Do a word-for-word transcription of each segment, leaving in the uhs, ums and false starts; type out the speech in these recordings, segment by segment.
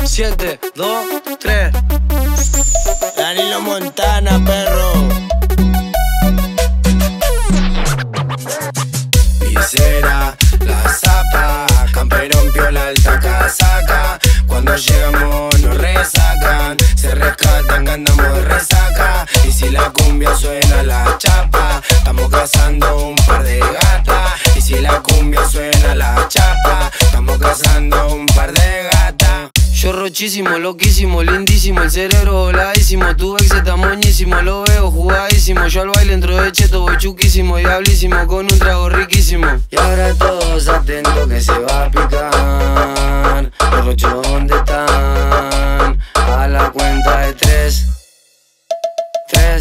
siete, dos, tres. Danilo Montana, perro. Visera, la zapa, camperón, piola, alta casaca. Cuando llegamos nos resacan, se rescatan que andamos de resaca. Y si la cumbia suena la chapa, estamos cazando un par de gatas. Y si la cumbia suena la chapa, estamos cazando un par de gatas. Yo rochísimo, loquísimo, lindísimo, el cerebro voladísimo. Tu ex está moñísimo, lo veo jugadísimo. Yo al baile entro de cheto, voy chuquísimo, diablísimo, con un trago riquísimo. Y ahora todos atentos que se va a picar. Los rochos, ¿dónde están? A la cuenta de tres. Tres.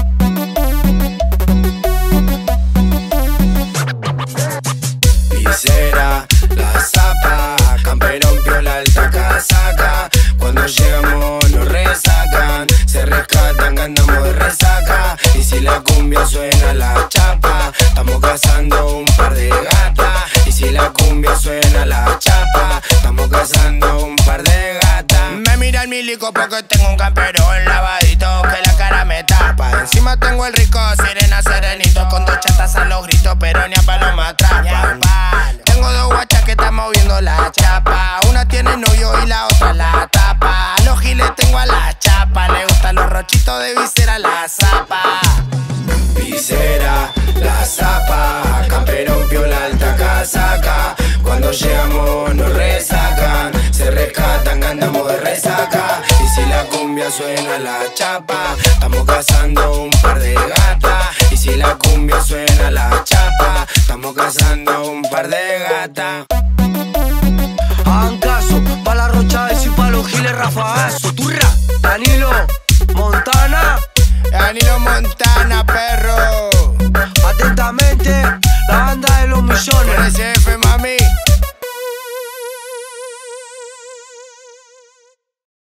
Visera, la zapa, camperón, piola, alta casaca. Cuando llegamos nos resacan, se rescatan que andamos de resaca. Y si la cumbia suena la chapa, estamos cazando un par de gatas. Y si la cumbia suena la chapa, estamos cazando un par de gatas. Me mira el milico porque tengo un camperón lavadito que la cara me tapa. Encima tengo el rico sirena serenito, con dos chatas a los gritos, pero ni a palo me atrapan. Tengo dos guachas que están moviendo la chapa, una tiene novio y la otra la tapa. A los giles tengo a la chapa, le gustan los rochitos de visera, la zapa. Visera, la zapa, camperón, piola, alta casaca. Cuando llegamos nos resacan, se rescatan que andamos de resaca. Y si la cumbia suena la chapa, estamos cazando un par de gatas. Y si la cumbia suena la chapa, estamos cazando un par de gatas. Hagan caso, pa' la rochades y pa' los giles rafagazo. Turra, Danilo Montana. Danilo Montana, perro.